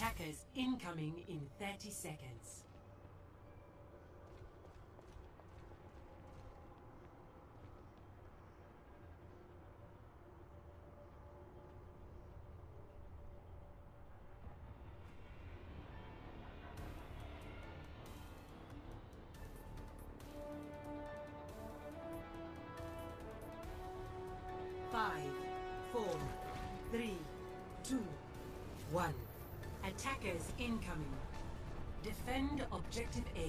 Attackers incoming in 30 seconds. Five, four, three, two, one. Attackers incoming. Defend objective A.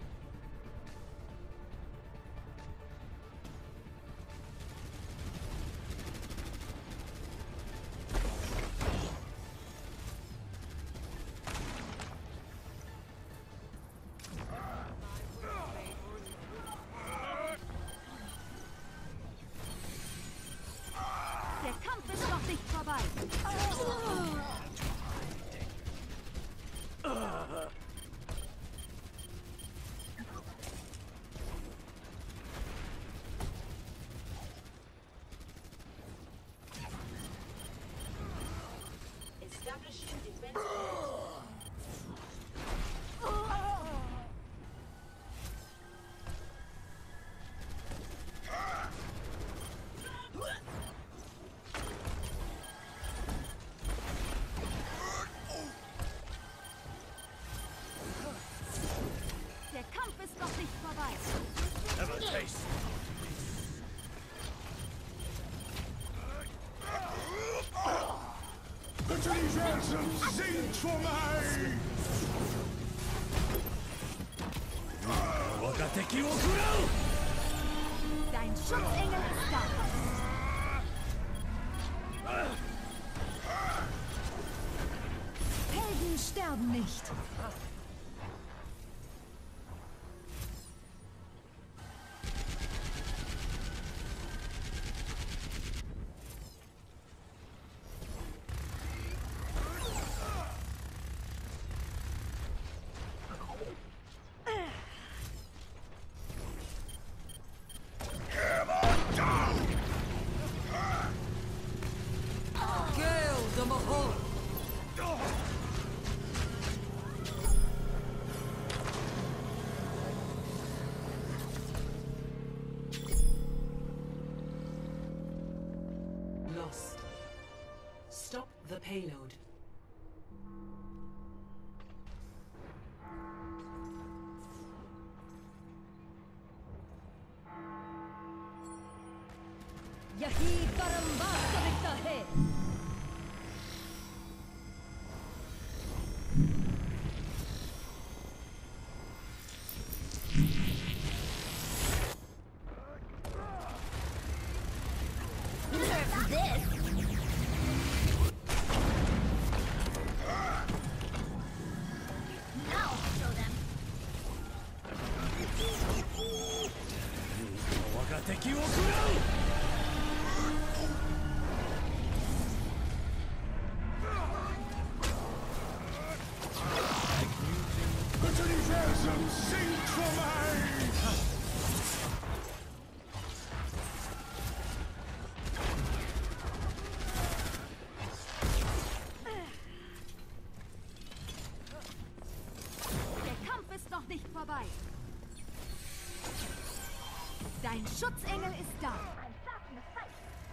Der Kampf ist noch nicht vorbei. Establishing defense. Der Kampf ist noch nicht vorbei. Have a taste. Natürlich Ransom singt vor mig! 我が敵を食らう Dein Schutzengel ist da. Helden sterben nicht. Lost. Stop the payload. यही परम वास्तविकता है. Now show them. 我が敵を食らう Natürlich Ransom singt vor mig! Der Kampf ist noch nicht vorbei. Dein Schutzengel ist da. I'm starting the fight.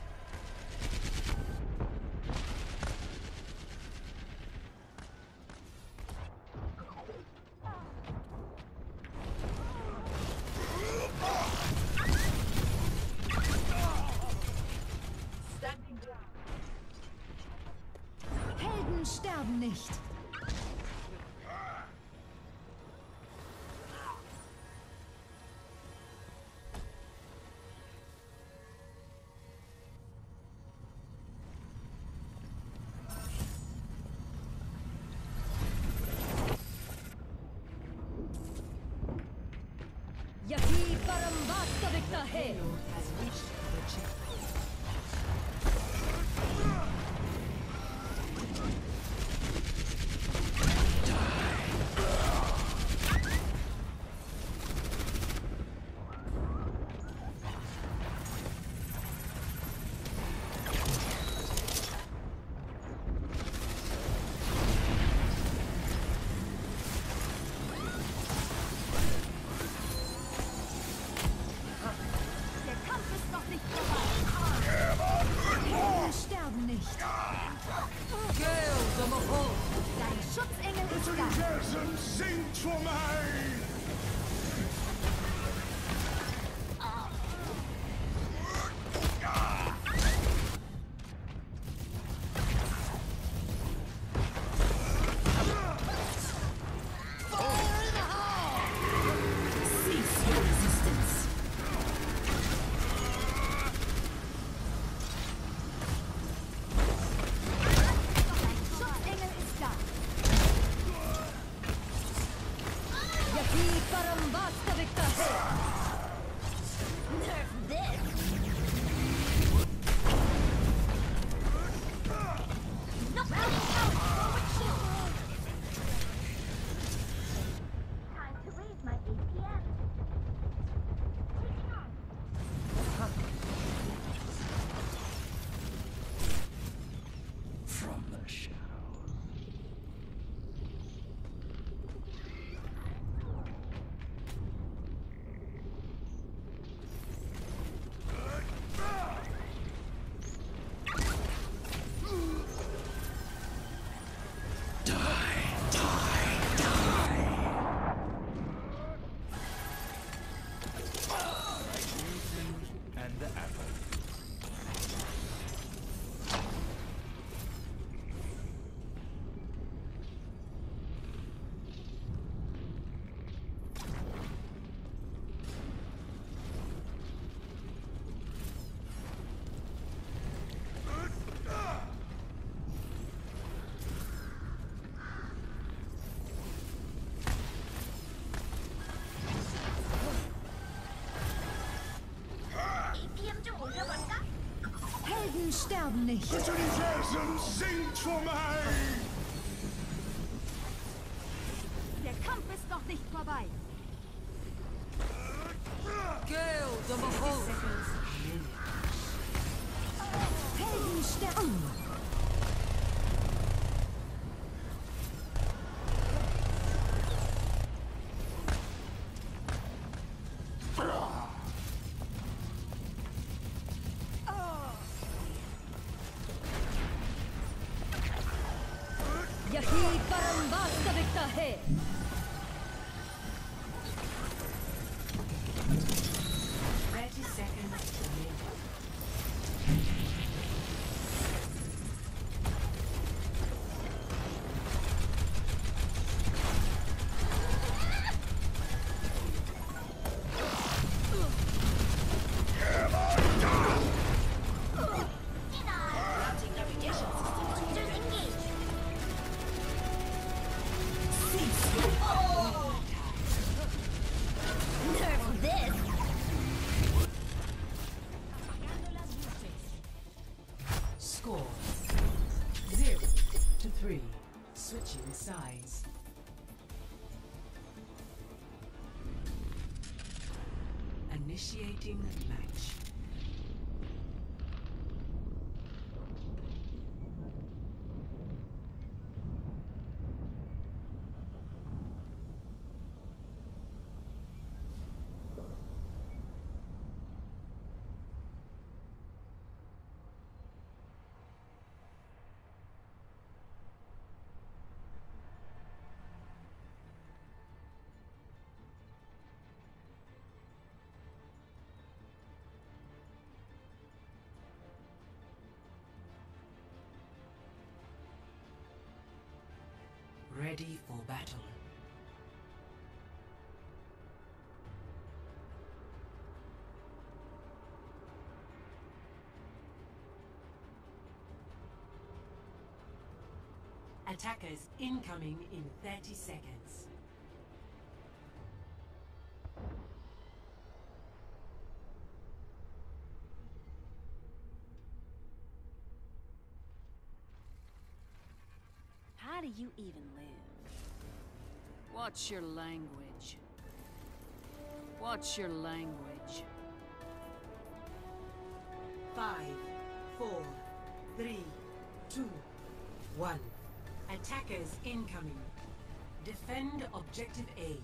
Standing ground. Helden sterben nicht. यही परम वास्तविकता है. Payload has reached the checkpoint. for mij! Schutzengel ist da. Yaki Parambasta Victor. Nerf this. No running out. Forward shield. Time to raise my APM. Taking off. From the shadow. And the apple. APM 좀 올려볼까? Helden sterben nicht. Het universum zingt voor mij! Der Kampf ist noch nicht vorbei. Seconds remaining. Helden sterben. Yaki Parambasta Victor. 30 seconds remaining. Routing navigation system. Hunters engaged. Nerf this. Score 0-3. Switching sides. Initiating match. Ready for battle. Attackers incoming in 30 seconds. How do you even live? What's your language? What's your language? 5, 4, 3, 2, 1. Attackers incoming. Defend objective A.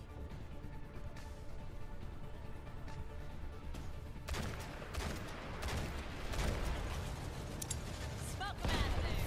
Smoke 'em out of there!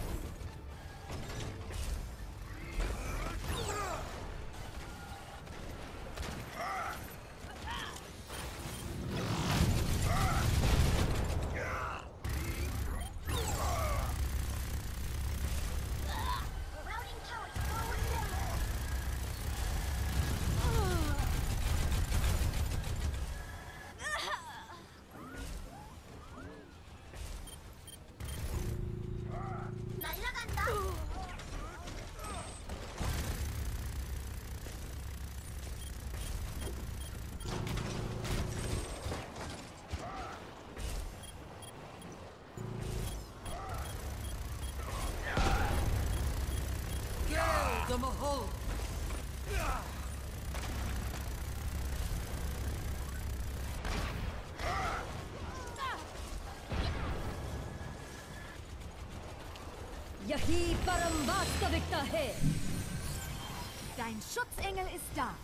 Yahi Barambasta Victor. Dein Schutzengel ist da.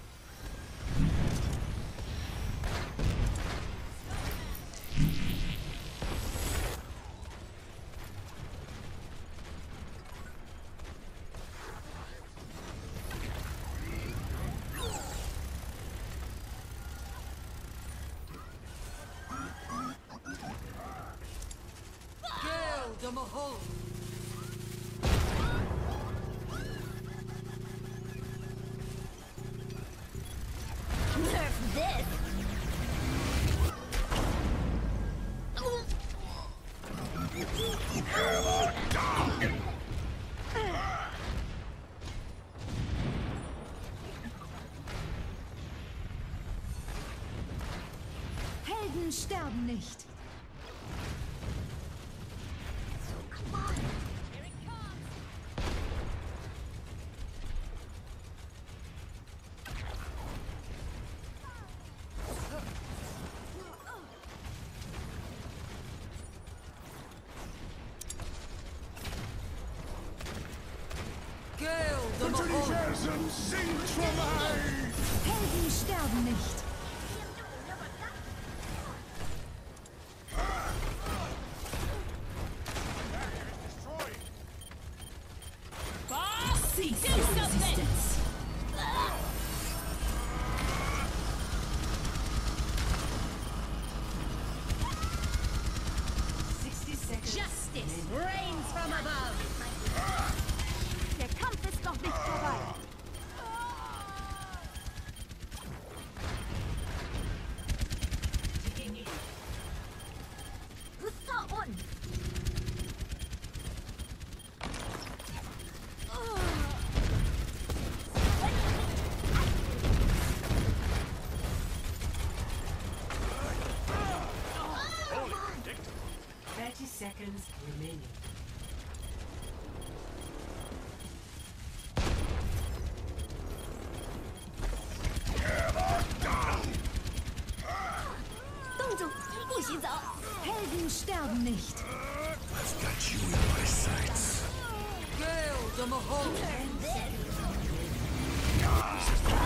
The Mahal. Nerf this! Helden sterben nicht. Universum sinkt vorbei! Helden sterben nicht. Resistance. Justice reigns from above. Der Kampf ist noch nicht vorbei. Gustav on! 30 seconds remaining. Helden sterben nicht. I've got you in my sights. Gale the Mahal. Nerf this!